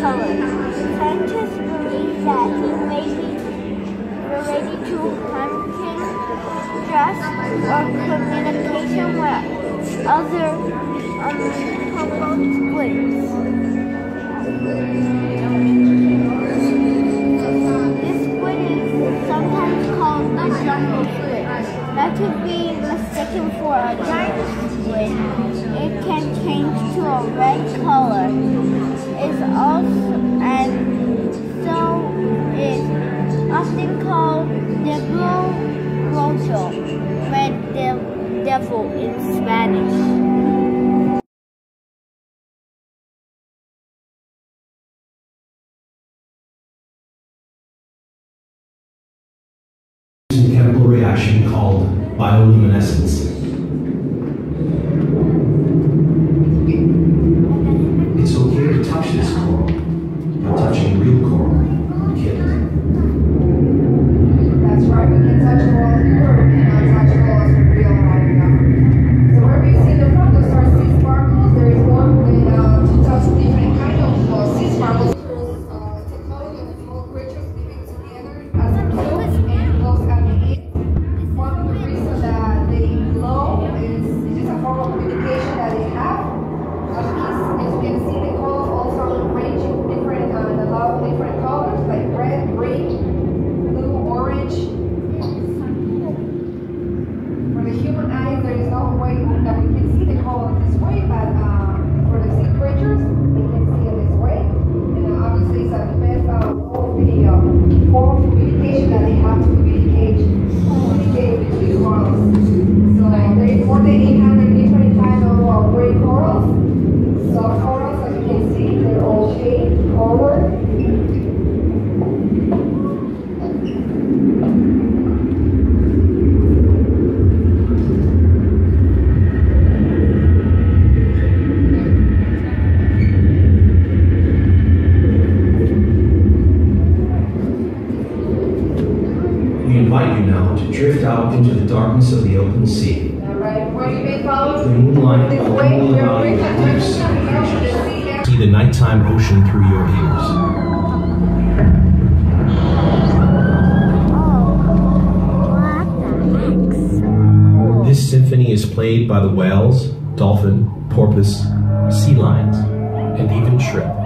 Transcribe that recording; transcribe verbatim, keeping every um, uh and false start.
colors. Scientists believe that he may be related to hunting, stress, or communication with other um, squids. This squid is sometimes called the jungle squid. That could be mistaken for a giant squid. It can change to a red color. It's also and so is often called Negro Rojo, red de devil in Spanish. A chemical reaction called bioluminescence. It's okay to touch this coral, but touching real coral, you can't. That's right, we can touch corals here, but we cannot touch corals with real life now. So where we see the front, those are sea sparkles. There is one with uh, to touch different kind of uh, sea sparkles. Uh, technology of small creatures living together as a group and close at the end. One of the reasons that they glow is just a form of communication that they have. As you can, as you can see, the corals also range in different, uh, a lot of different colors, like red, green, blue, orange. For the human eyes, there is no way that we can see the coral this way, but uh, for the sea creatures, they can see it this way. And uh, obviously, it's uh, the best uh, of the uh, form of communication that they have to communicate, communicate with the corals. So there is more than eight hundred different kinds of uh, gray corals. Soft corals, as you can see, they're all shaded, colored. We invite you now to drift out into the darkness of the open sea. Alright, where you may follow The moonlight this will way, all we are around you bringing with leaves and the creatures. See the nighttime ocean through your ears. This symphony is played by the whales, dolphin, porpoise, sea lions, and even shrimp.